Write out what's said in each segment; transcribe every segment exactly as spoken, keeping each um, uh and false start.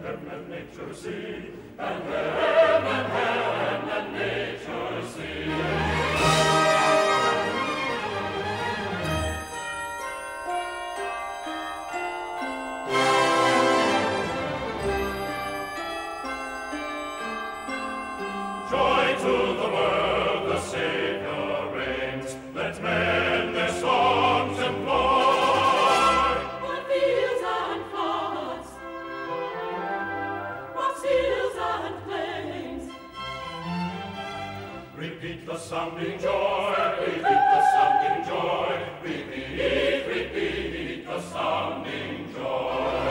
heaven and nature sing, and heaven and heaven and nature sing. Joy to the world, the Savior reigns. Let men their songs employ. What fields and floods, what hills and plains. Repeat the sounding joy, repeat the sounding joy, repeat, repeat the sounding joy.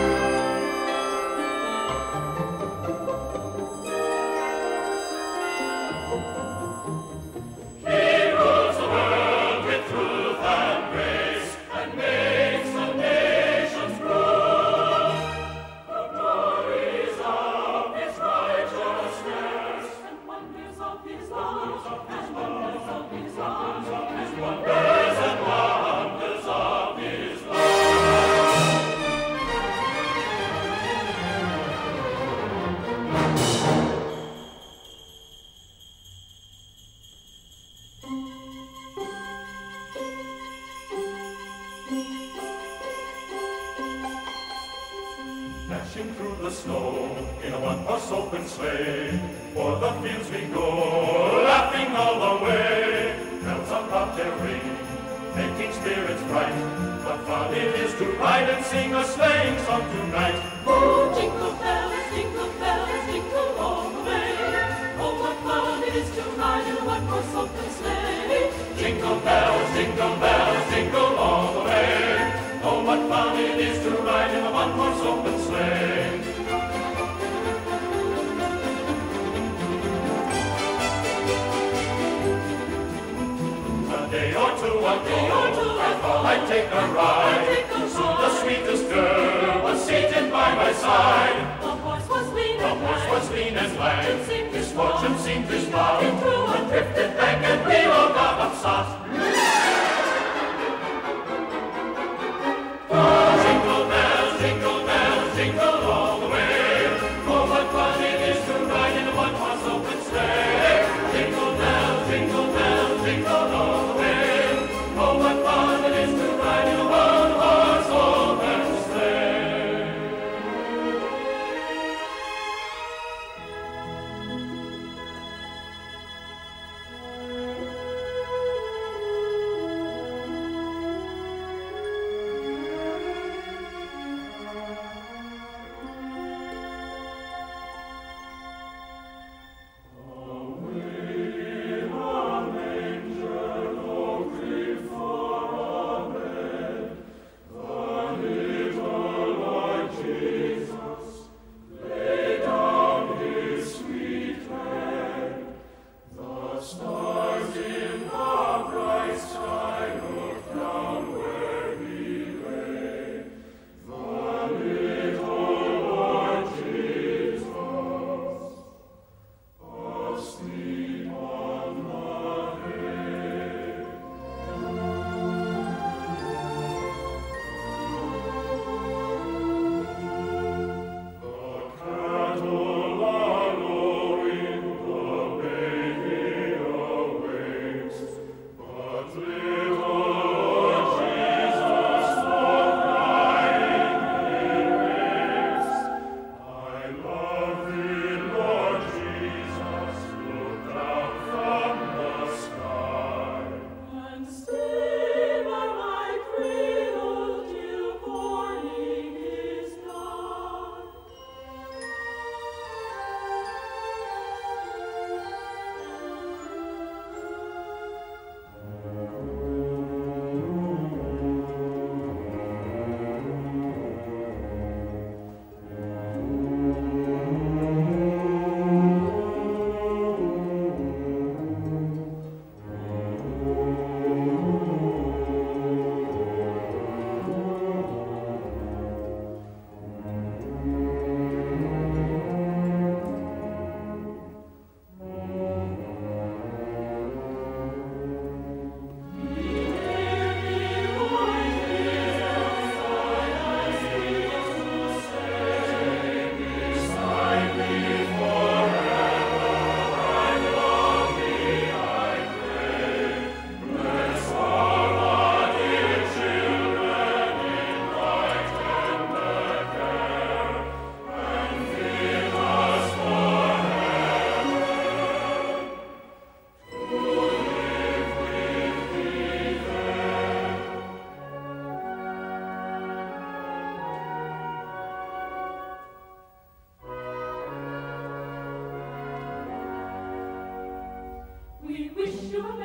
Dashing through the snow in a one-horse open sleigh, o'er the fields we go, laughing all the way. Bells on bobtail ring, making spirits bright. What fun it is to ride and sing a sleighing song tonight. Oh, jingle bells, jingle bells, jingle all the way. Oh, what fun it is to ride in a one-horse open sleigh. Jingle bells, jingle bells, jingle all the way. Oh, what fun it is to ride in a one-horse open sleigh. A day or two ago, I thought I'd take a ride. The sweetest girl was seated by my side. The horse was lean The and horse was lean and lank. seemed His his fortune seemed his love. He threw a Drifted back and we all got upset. Jingle bells, jingle bells, jingle all the way. Oh, what fun it is to ride in a one-horse open sleigh. Jingle bells, jingle bells, jingle all the way. Oh, what fun it is to ride in a one-horse open sleigh.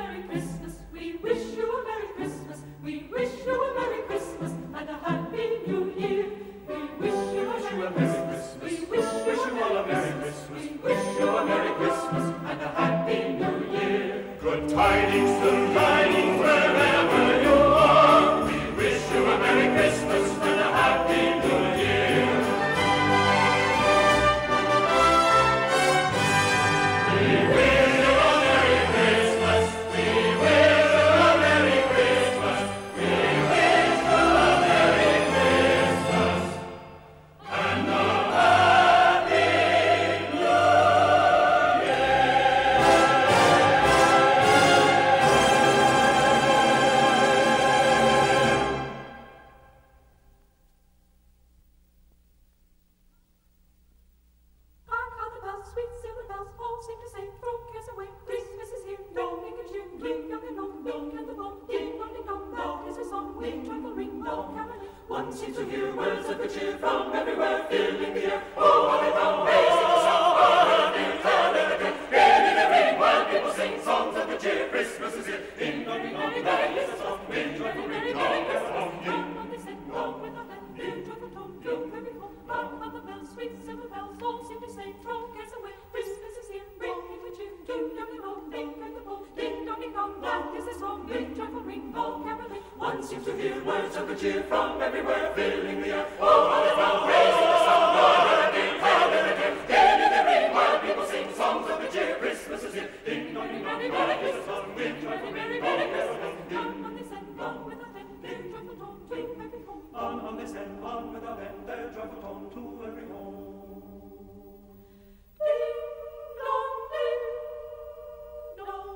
Merry Christmas. We wish you a Merry Christmas. We wish you a Merry Christmas and a Happy New Year. We wish you a Merry Christmas. We wish you a Merry Christmas. We wish you a Merry Christmas and a Happy New Year. Good tidings to tidings wherever you are. We wish you a Merry Christmas and a Happy New Year. We wish you a Merry Christmas. We wish you a Merry Christmas. We wish you a Merry Christmas and a Happy New Hark how the bells, sweet silver bells, all seem to say, throw cares away, Christmas is here, no make a cheer, ring young and old, milk and the bone, ding dong ding dong, that is a song, ring joyful ring, no caroling. One seems to hear words of good cheer from everywhere, filling the air. Oh, how they round, raising the sound, hallelujah, hallelujah. In the ring, while people sing songs of good cheer, Christmas is here. Ding dong ding dong, that is a song, ring joyful ring, no caroling. Come on, they said, go with a hand, ring joyful tone, ring very home. Hark how the bells, sweet silver bells, all seem to say, throw cares away, Christmas is here, ring into cheer, ding young and old, ring and the bone, ding dong ding dong, that is a song, ring joyful ring, no caroling. One seems to hear words of good cheer from everywhere, filling the air. Oh, how they round, raising the sound, hallelujah, hallelujah. In the ring, while people sing songs of good cheer, Christmas is here. Ding dong ding dong, that is a song, ring joyful merry merry Christmas. Come on, they said, go with a hand, ring joyful tone, ring very home. On, on they send, on without end, their joyful tone to every home. Ding dong ding dong.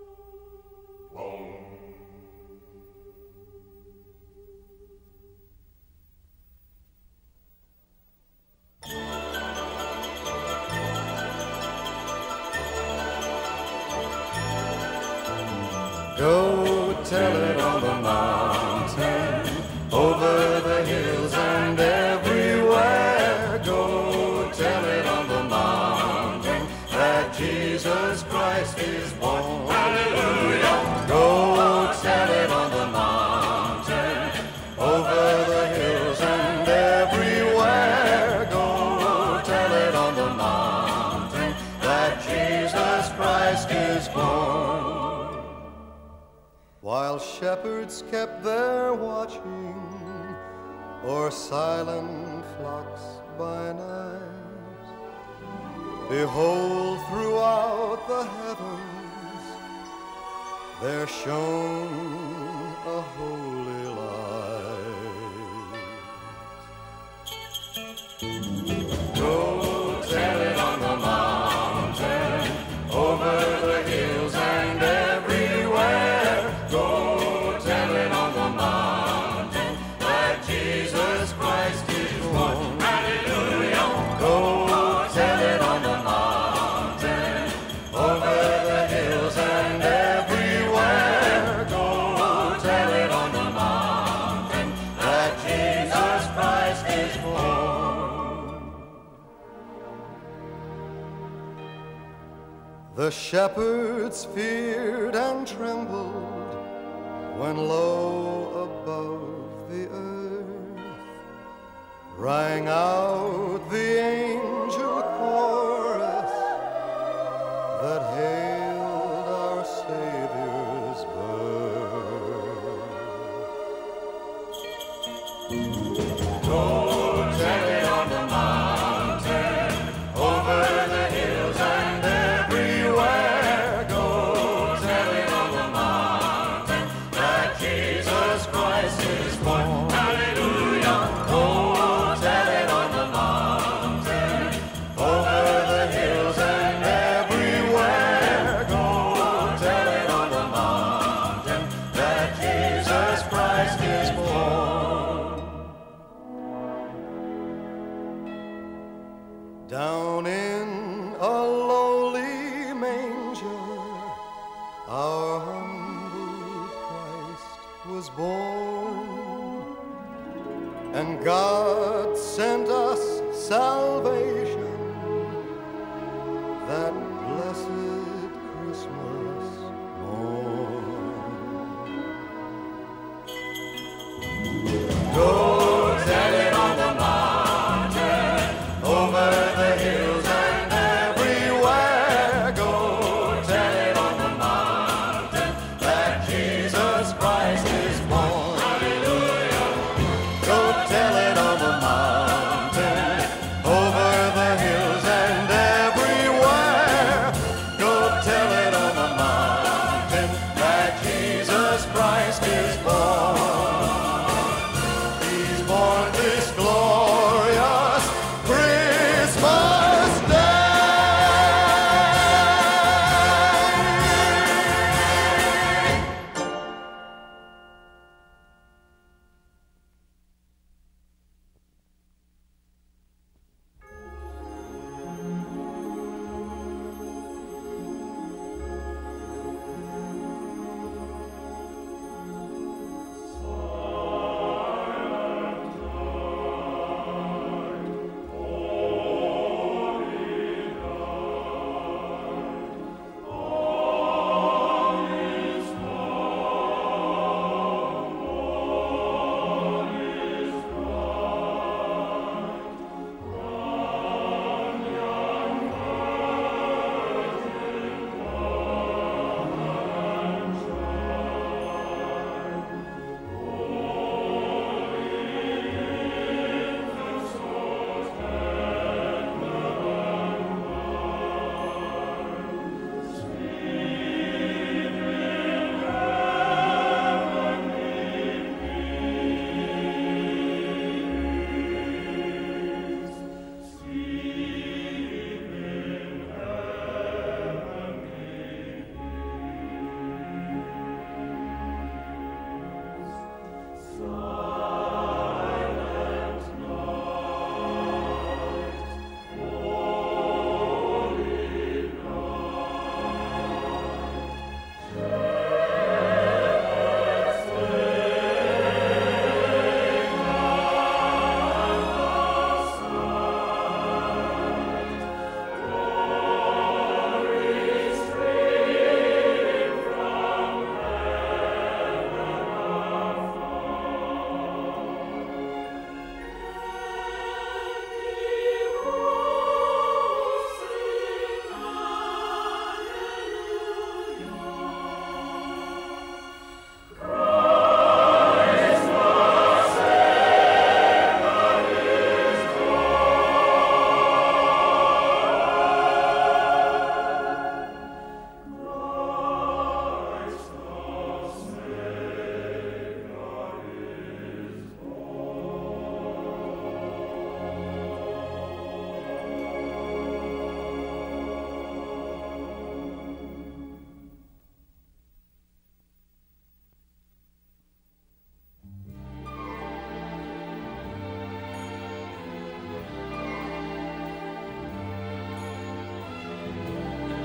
Go tell it on the mountain, over the hills and everywhere. Go tell it on the mountain that Jesus Christ is born. Hallelujah! Go tell it on the mountain, over the hills and everywhere. Go tell it on the mountain that Jesus Christ is born. While shepherds kept their watching o'er silent flocks by night, behold, throughout the heavens there shone a holy light. Go tell it on the mountain, over the hills and everywhere. Go tell it on the mountain that Jesus Christ is born. Hallelujah! Go tell it on the mountain, over the hills and everywhere. Go tell it on the mountain that Jesus Christ is born. The shepherds feared and trembled when low above the earth rang out the angel chorus that hailed our Savior's birth. Go tell it on the mountain, over the hills and everywhere. Go tell it on the mountain that Jesus Christ is born. Hallelujah! Go tell it on the mountain, over the hills and everywhere. Go tell it on the mountain that Jesus Christ is born. Down in a lowly manger, our humble Christ was born, and God sent us salvation that blessed Christmas morn.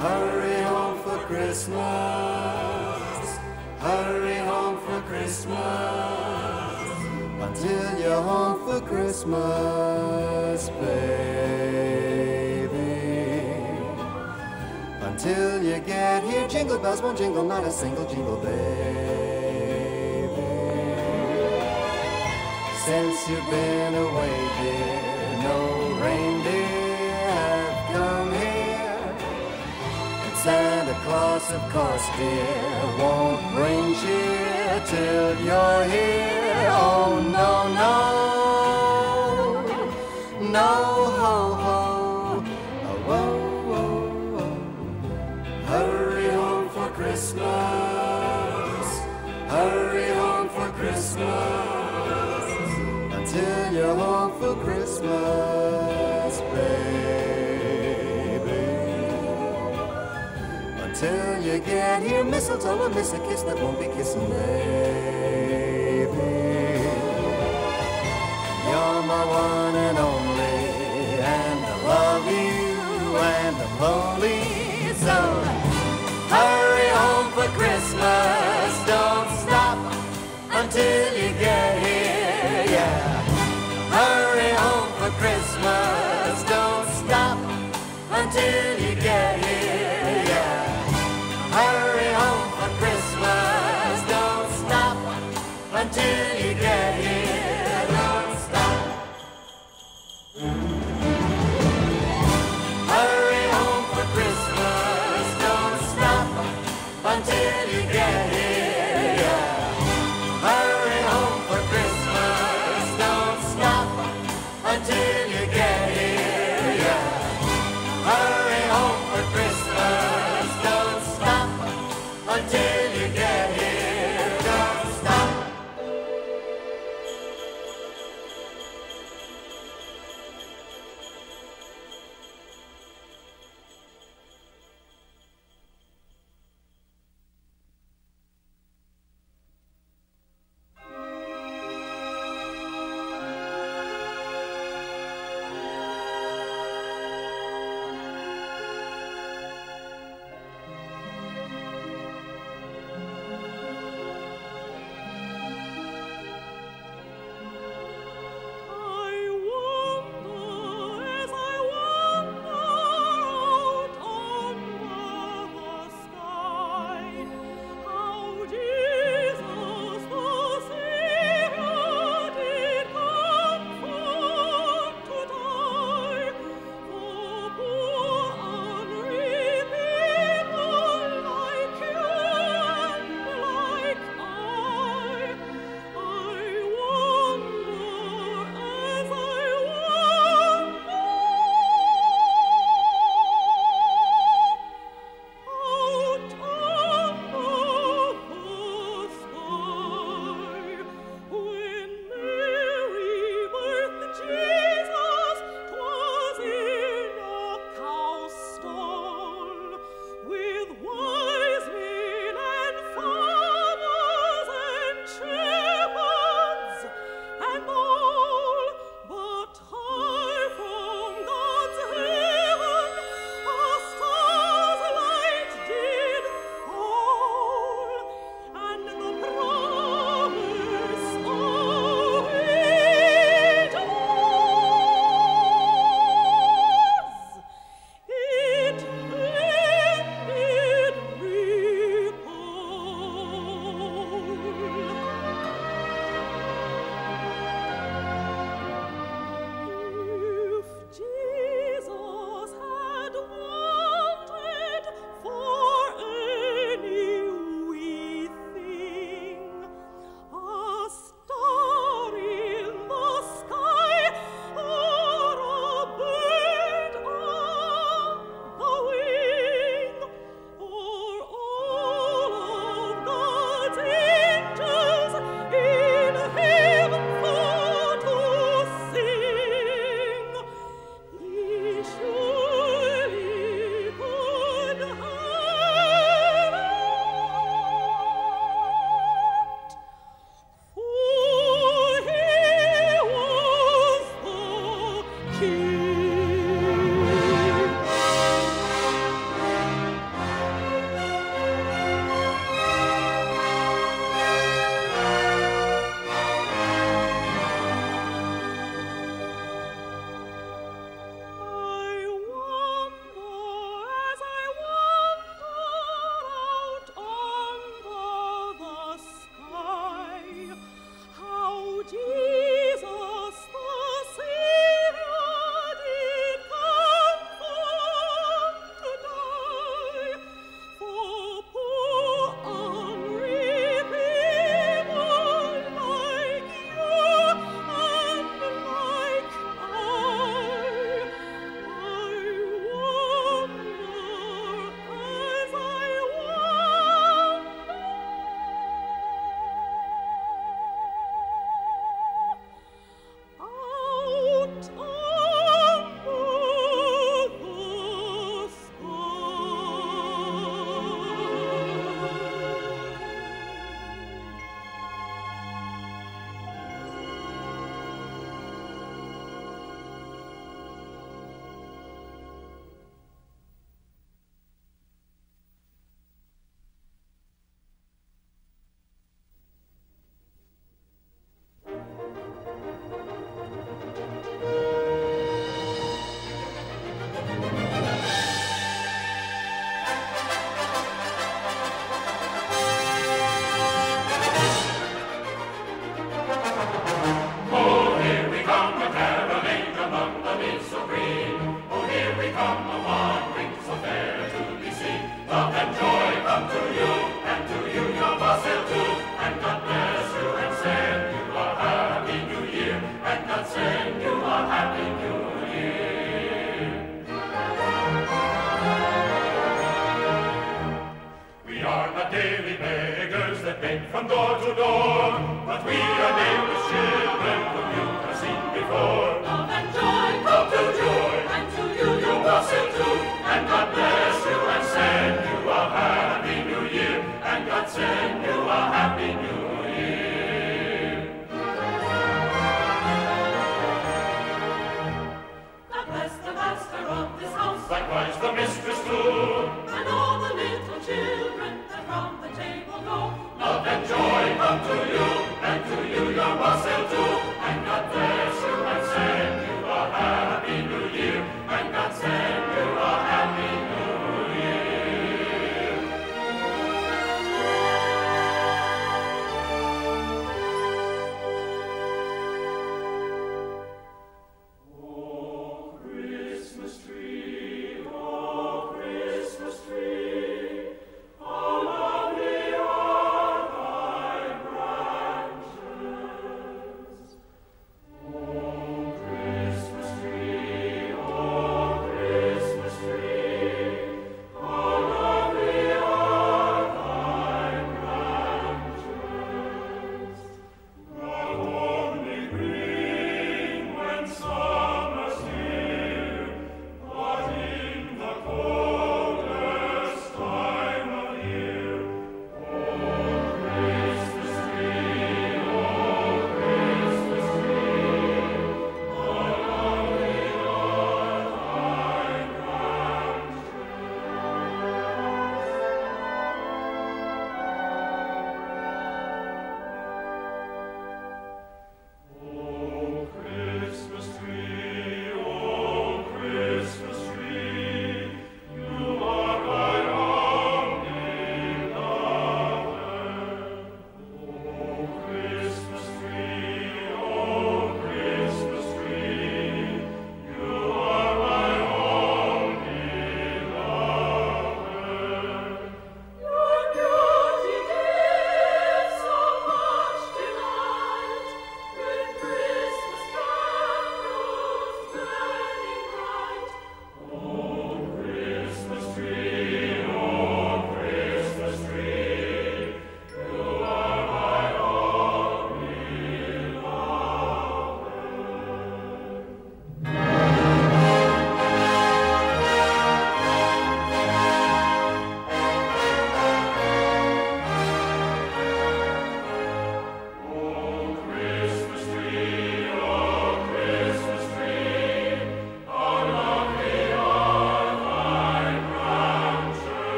Hurry home for Christmas. Hurry home for Christmas. Until you're home for Christmas, baby. Until you get here, jingle bells won't jingle, not a single jingle, baby. Since you've been away, dear, no reindeer have come here. And Santa Claus, of course, dear, won't bring cheer till you're here. Oh, no, no, no, ho, ho, oh, whoa, whoa, whoa. Hurry home for Christmas. Hurry home for Christmas. Until you're home for Christmas, baby. Until you get here, mistletoe and miss a kiss that won't be kissing, baby. You're my one and only, and I love you, and I'm lonely, so hurry home for Christmas. Don't stop until you get here, yeah. Hurry home for Christmas. Don't stop until you get here, yeah. Hurry home for Christmas. Don't stop until you get here. Don't stop. Hurry home for Christmas. Don't stop until you get here, yeah. Hurry home for Christmas. Don't stop until you get here, yeah. Hurry home for Christmas. Don't stop until you get here. Don't stop.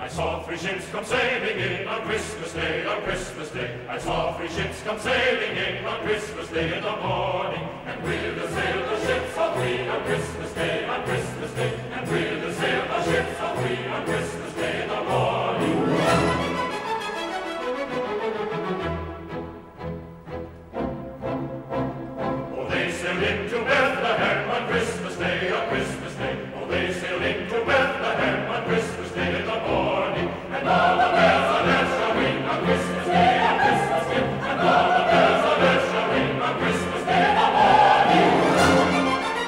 I saw three ships come sailing in on Christmas Day, on Christmas Day. I saw three ships come sailing in on Christmas Day in the morning. And we'll the sail the ships of we on Christmas Day, on Christmas Day. And we'll the sail the ships of we on Christmas Day in the morning. Oh, they sailed into Bethlehem on Christmas Day, on Christmas Day. Oh, they sailed into Bethlehem on Christmas Day in the morning. And all the bells on earth shall ring on Christmas Day, on Christmas Day. And all the bells on earth shall ring on Christmas Day in the morning.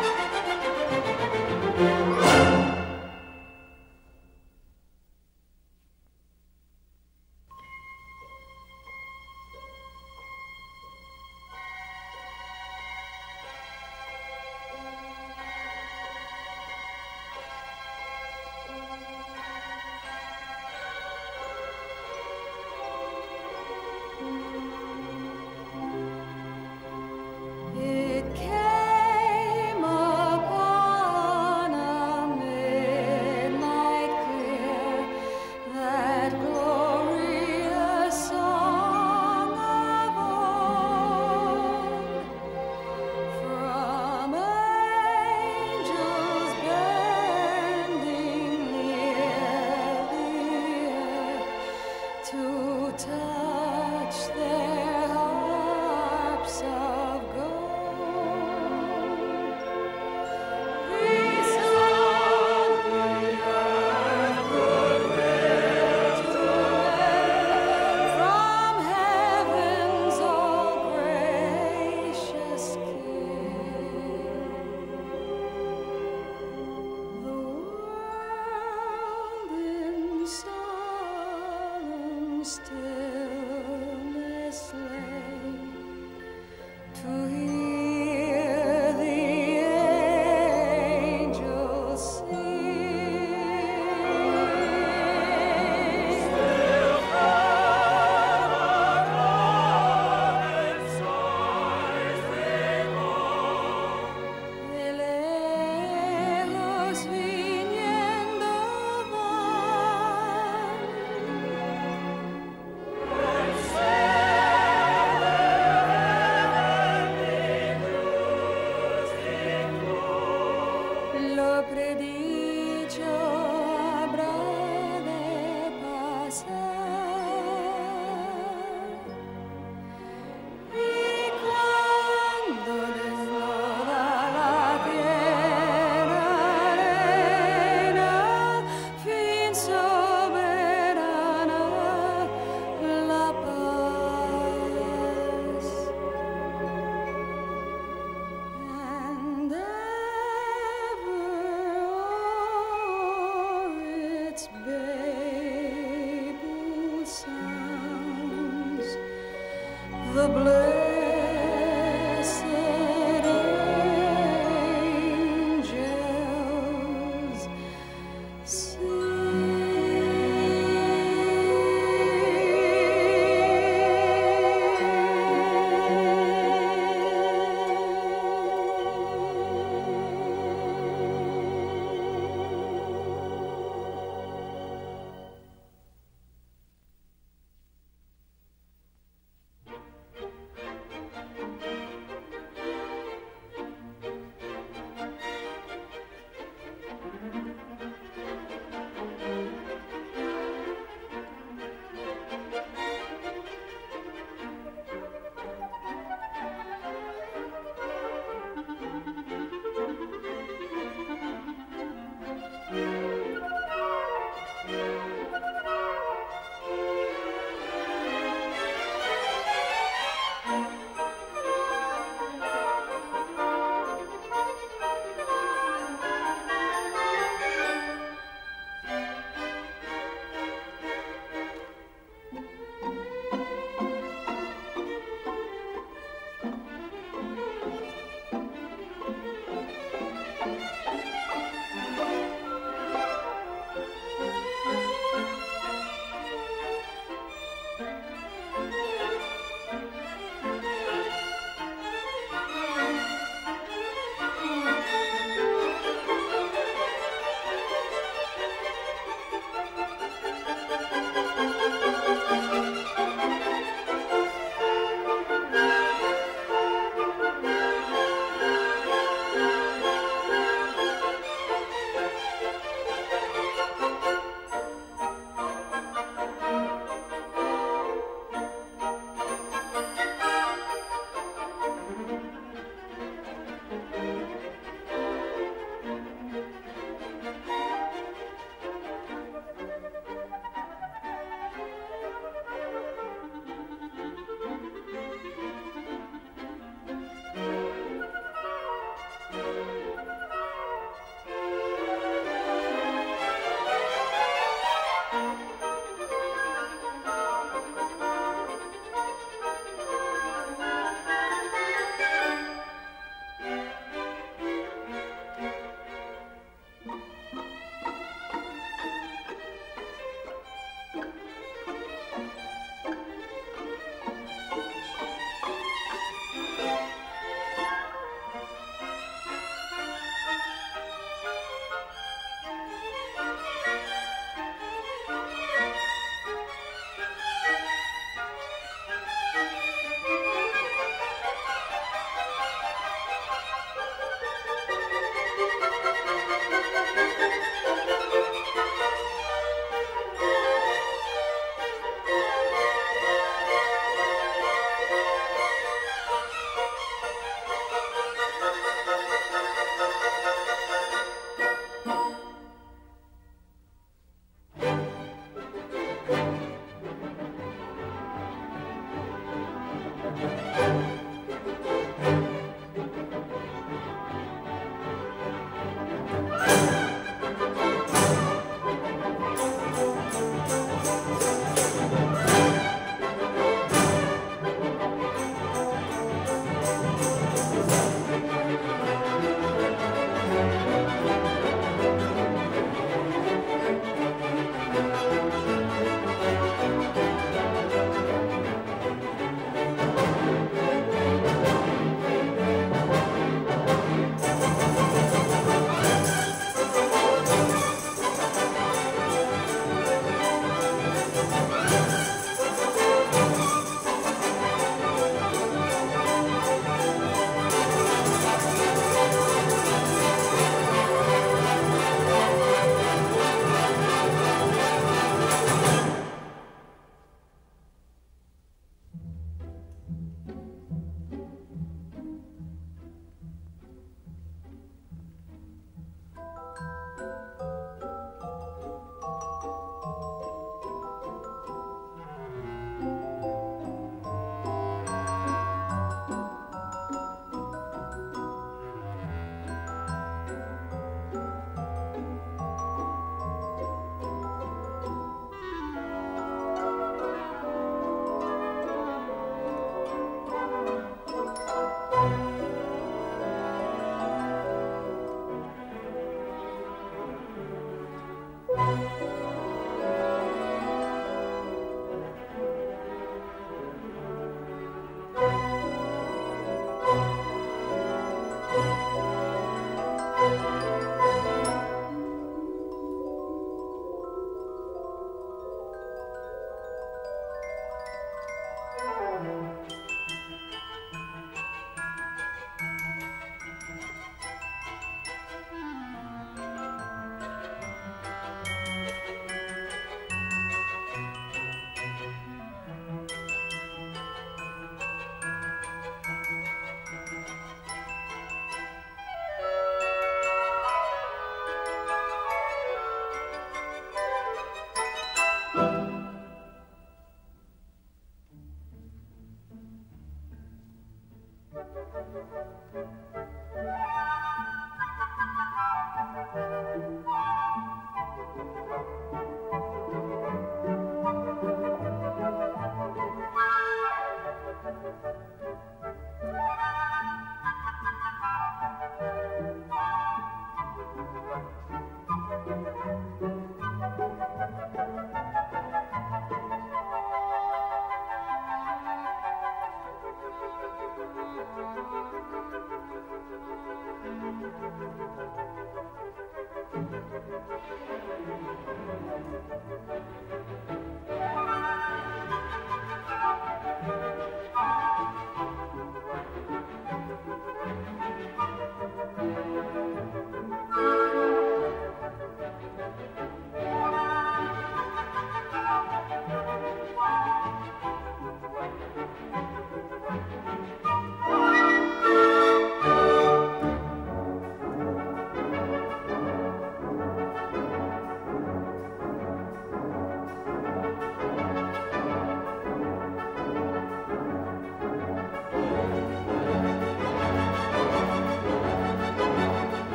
It came upon a midnight clear, that glorious song of old, from angels bending near the earth to touch their harps of gold. Peace on the earth, goodwill to men, from heaven's all gracious King. The world in solemn stillness lay, to hear the angels sing. Still de lejos viniendo van, lo predicho habrá de pasar. Y cuando desnuda la tierra arena, fin soberana la paz. And ever o'er its babel sounds the blessed angels sing.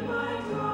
my God.